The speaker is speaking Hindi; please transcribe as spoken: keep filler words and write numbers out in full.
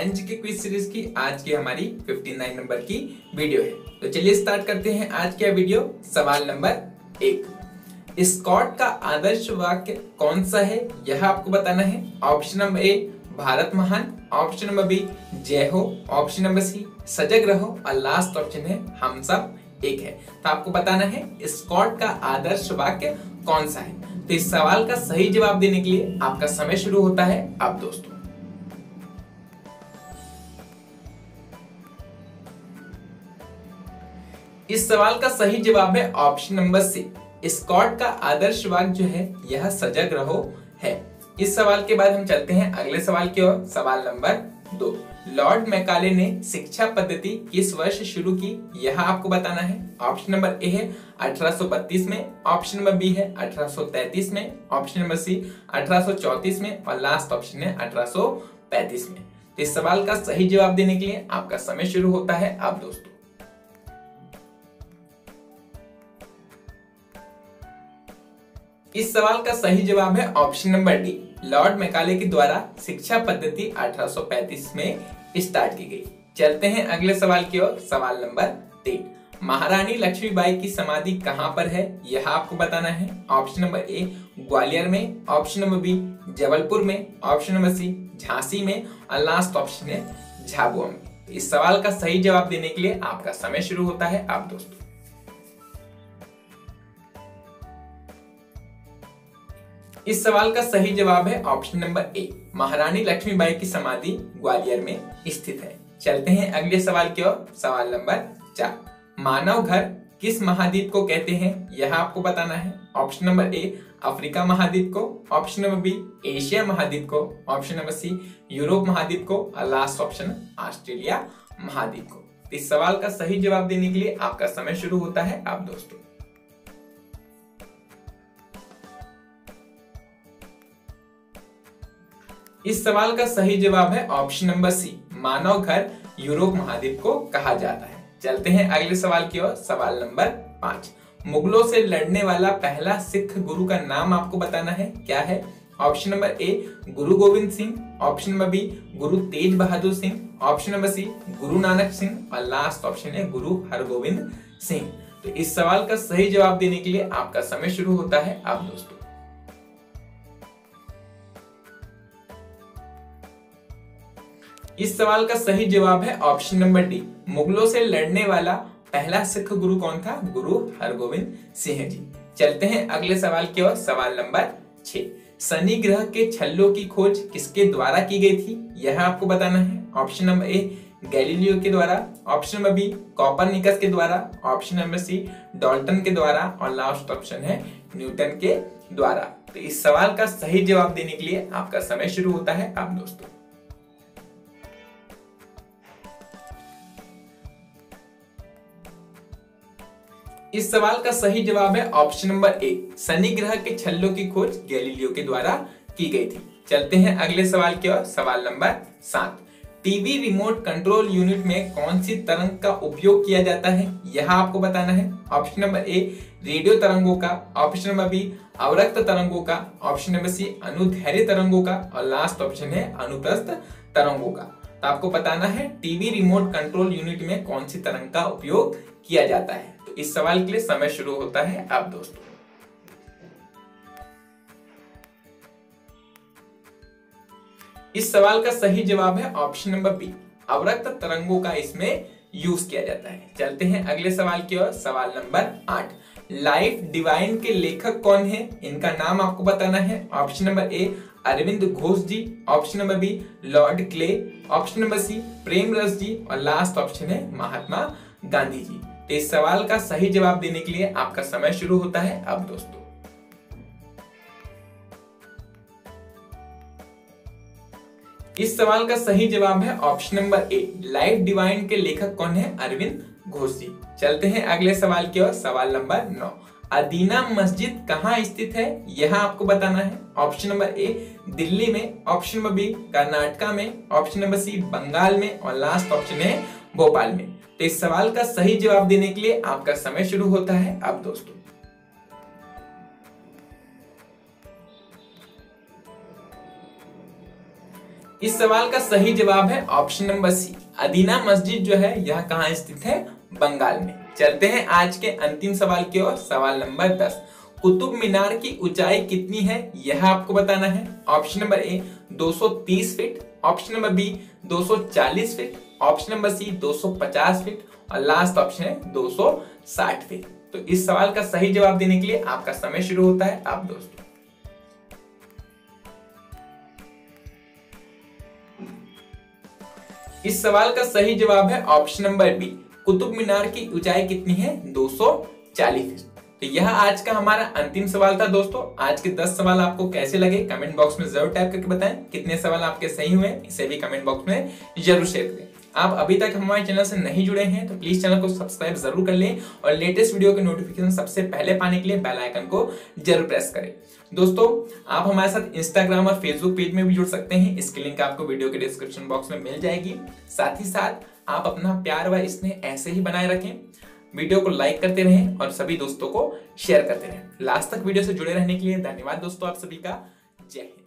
एनजीके क्विज सीरीज की आज की हमारी उनसठ नंबर की वीडियो है। तो चलिए स्टार्ट करते हैं आज का वीडियो। सवाल नंबर एक, स्कॉट का आदर्श वाक्य कौन सा है यह आपको बताना है। ऑप्शन नंबर ए भारत महान, ऑप्शन नंबर बी जय हो, ऑप्शन नंबर सी सजग रहो और लास्ट ऑप्शन है हम सब एक है। तो आपको बताना है स्कॉट का आदर्श वाक्य कौन सा है। तो इस सवाल का सही जवाब देने के लिए आपका समय शुरू होता है अब दोस्तों। इस सवाल का सही जवाब है ऑप्शन नंबर सी, स्कॉट का आदर्श वाक्य जो है यह सजग रहो है। इस सवाल के बाद हम चलते हैं अगले सवाल की ओर। सवाल नंबर दो, लॉर्ड मैकाले ने शिक्षा पद्धति किस वर्ष शुरू की यह आपको बताना है। ऑप्शन नंबर ए है अठारह सौ बत्तीस में, ऑप्शन नंबर बी है अठारह सौ तैंतीस में, ऑप्शन नंबर सी अठारह सौ चौंतीस में और लास्ट ऑप्शन है अठारह सौ पैंतीस में। तो इस सवाल का सही जवाब देने के लिए आपका समय शुरू होता है अब दोस्तों। इस सवाल का सही जवाब है option number D, Lord Macaulay के द्वारा शिक्षा पद्धति अठारह सौ पैंतीस में स्टार्ट की गई। चलते हैं अगले सवाल की ओर। सवाल नंबर तीन, महारानी लक्ष्मीबाई की समाधि कहां पर है यह आपको बताना है। ऑप्शन नंबर ए ग्वालियर में, ऑप्शन नंबर बी जबलपुर में, ऑप्शन नंबर सी झांसी में और लास्ट ऑप्शन है झाबुआ में। इस सवाल का सही जवाब देने के लिए आपका समय शुरू होता है अब दोस्तों। इस सवाल का सही जवाब है ऑप्शन नंबर ए, महारानी लक्ष्मीबाई की समाधि ग्वालियर में स्थित है। चलते हैं अगले सवाल की ओर। सवाल नंबर चार, मानव घर किस महाद्वीप को कहते हैं यह आपको बताना है। ऑप्शन नंबर ए अफ्रीका महाद्वीप को, ऑप्शन नंबर बी एशिया महाद्वीप को, ऑप्शन नंबर सी यूरोप महाद्वीप को और लास्ट ऑप्शन ऑस्ट्रेलिया महाद्वीप को। इस सवाल का सही जवाब देने के लिए आपका समय शुरू होता है अब दोस्तों। इस सवाल का सही जवाब है ऑप्शन नंबर सी, मानव घर यूरोप महाद्वीप को कहा जाता है। चलते हैं अगले सवाल की ओर। सवाल नंबर पांच, मुगलों से लड़ने वाला पहला सिख गुरु का नाम आपको बताना है, क्या है। Option number A Guru Gobind Singh, option number B Guru Tegh Bahadur Singh, option number C Guru Nanak Singh और लास्ट ऑप्शन है गुरु हरगोविंद सिंह। तो इस सवाल का सही जवाब देने के लिए आपका समय शुरू होता है अब दोस्तों। इस सवाल का सही जवाब है ऑप्शन नंबर डी, मुगलों से लड़ने वाला पहला सिख गुरु कौन था, गुरु हरगोविंद सिंह जी। चलते हैं अगले सवाल की ओर। सवाल नंबर छह, शनि ग्रह के छल्लों की खोज किसके द्वारा की गई थी यह आपको बताना है। ऑप्शन नंबर ए गैलीलियो के द्वारा, ऑप्शन नंबर बी कोपरनिकस के द्वारा, ऑप्शन नंबर सी डाल्टन के द्वारा और लास्ट ऑप्शन है न्यूटन के द्वारा। तो इस सवाल का सही जवाब देने के लिए आपका समय शुरू होता है अब दोस्तों। इस सवाल का सही जवाब है ऑप्शन नंबर ए, शनि ग्रह के छल्लों की खोज गैलीलियो के द्वारा की गई थी। चलते हैं अगले सवाल की ओर। सवाल नंबर सात, टीवी रिमोट कंट्रोल यूनिट में कौन सी तरंग का उपयोग किया जाता है यह आपको बताना है। ऑप्शन नंबर ए रेडियो तरंगों का, ऑप्शन नंबर बी अवरक्त तरंगों का, ऑप्शन नंबर सी अनुदैर्ध्य तरंगों का और लास्ट ऑप्शन है अनुप्रस्थ तरंगों का। तो आपको बताना है टीवी रिमोट कंट्रोल यूनिट में कौन सी तरंग का उपयोग किया जाता है। तो इस सवाल के लिए समय शुरू होता है अब दोस्तों। इस सवाल का सही जवाब है ऑप्शन नंबर बी, अवरक्त तरंगों का इसमें यूज किया जाता है। चलते हैं अगले सवाल की ओर। सवाल नंबर आठ, लाइफ डिवाइन के लेखक कौन है इनका नाम आपको बताना है। Option number A Arvind Ghosh ji, option number B Lord Clay, option number C Premras ji और लास्ट ऑप्शन है महात्मा गांधी जी। तो इस सवाल का सही जवाब देने के लिए आपका समय शुरू होता है अब दोस्तों। इस सवाल का सही जवाब है option number A, Life Divine के लेखक कौन है, अरविंद घोष जी। चलते हैं अगले सवाल की ओर। सवाल नंबर नौ, अदीना मस्जिद कहां स्थित है यह आपको बताना है। ऑप्शन नंबर ए दिल्ली में, ऑप्शन नंबर बी कर्नाटका में, ऑप्शन नंबर सी बंगाल में और लास्ट ऑप्शन है भोपाल में। तो इस सवाल का सही जवाब देने के लिए आपका समय शुरू होता है अब दोस्तों। इस सवाल का सही जवाब है ऑप्शन नंबर सी, अदीना मस्जिद जो है यह कहाँ स्थित है? बंगाल में। चलते हैं आज के अंतिम सवाल की ओर, सवाल नंबर दस। कुतुब मीनार की ऊंचाई कितनी है यह आपको बताना है। ऑप्शन नंबर ए दो सौ तीस फीट, ऑप्शन नंबर बी दो सौ चालीस फीट, ऑप्शन नंबर सी दो सौ पचास फीट और लास्ट ऑप्शन है दो सौ साठ फीट। तो इस सवाल का सही जवाब देने के लिए आपका समय शुरू होता है आप दोस्तों। इस सवाल का सही जवाब है option number B, Qutub Minar की ऊंचाई कितनी है? दो सौ चालीस फीट। तो यह आज का हमारा अंतिम सवाल था दोस्तों। आज के दस सवाल आपको कैसे लगे कमेंट बॉक्स में जरूर टाइप करके बताएं। कितने सवाल आपके सही हुए इसे भी कमेंट बॉक्स में जरूर शेयर करें। आप अभी तक हमारे चैनल से नहीं जुड़े हैं तो प्लीज चैनल को सब्सक्राइब जरूर कर लें और लेटेस्ट वीडियो के नोटिफिकेशन सबसे पहले पाने के लिए बेल आइकन को जरूर प्रेस करें। दोस्तों आप हमारे साथ इंस्टाग्राम और फेसबुक पेज में भी जुड़ सकते हैं, इसकी लिंक आपको वीडियो के डिस्क्रिप्शन बॉक्स में मिल जाएगी। साथ ही साथ आप अपना प्यार व स्नेह ऐसे ही बनाए रखें, वीडियो को लाइक करते रहें और सभी दोस्तों को शेयर करते रहें। लास्ट तक वीडियो से जुड़े रहने के लिए धन्यवाद दोस्तों, आप सभी का जय हिंद।